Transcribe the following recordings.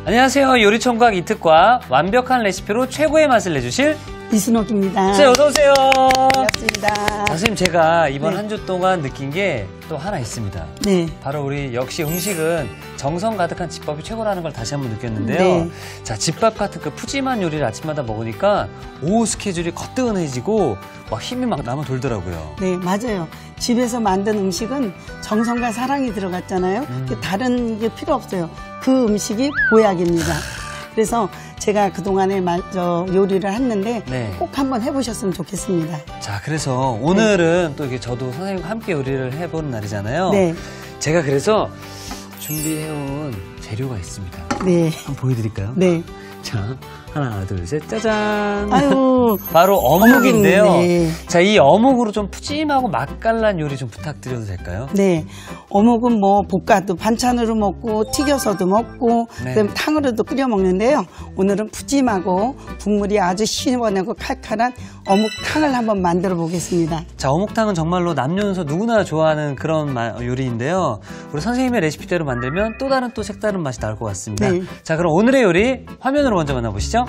안녕하세요. 요리총각 이특과 완벽한 레시피로 최고의 맛을 내주실 이순옥입니다. 선생님 어서오세요. 반갑습니다. 선생님 제가 이번 네. 한 주 동안 느낀 게 또 하나 있습니다. 네. 바로 우리 역시 음식은 정성 가득한 집밥이 최고라는 걸 다시 한번 느꼈는데요. 네. 자, 집밥 같은 그 푸짐한 요리를 아침마다 먹으니까 오후 스케줄이 거뜬해지고 막 힘이 막 남아 돌더라고요. 네, 맞아요. 집에서 만든 음식은 정성과 사랑이 들어갔잖아요. 다른 게 필요 없어요. 그 음식이 보약입니다. 그래서 제가 그동안에 요리를 했는데 네. 꼭 한번 해보셨으면 좋겠습니다. 자, 그래서 오늘은 또 이게 저도 선생님과 함께 요리를 해보는 날이잖아요. 네. 제가 그래서 준비해온 재료가 있습니다. 네. 한번 보여드릴까요? 네. 자, 하나, 둘, 셋, 짜잔. 아유. 바로 어묵인데요. 네. 자, 이 어묵으로 좀 푸짐하고 맛깔난 요리 좀 부탁드려도 될까요? 네. 어묵은 뭐 볶아도 반찬으로 먹고 튀겨서도 먹고 네. 그다음에 탕으로도 끓여 먹는데요. 오늘은 푸짐하고 국물이 아주 시원하고 칼칼한 어묵탕을 한번 만들어 보겠습니다. 자, 어묵탕은 정말로 남녀노소 누구나 좋아하는 그런 요리인데요. 우리 선생님의 레시피대로 만들면 또 다른 또 색다른 맛이 나올 것 같습니다. 네. 자, 그럼 오늘의 요리 화면으로 먼저 만나보시죠.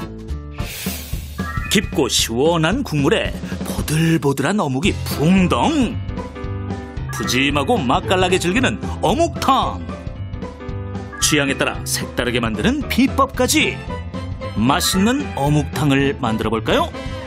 깊고 시원한 국물에 보들보들한 어묵이 붕덩. 푸짐하고 맛깔나게 즐기는 어묵탕. 취향에 따라 색다르게 만드는 비법까지. 맛있는 어묵탕을 만들어 볼까요?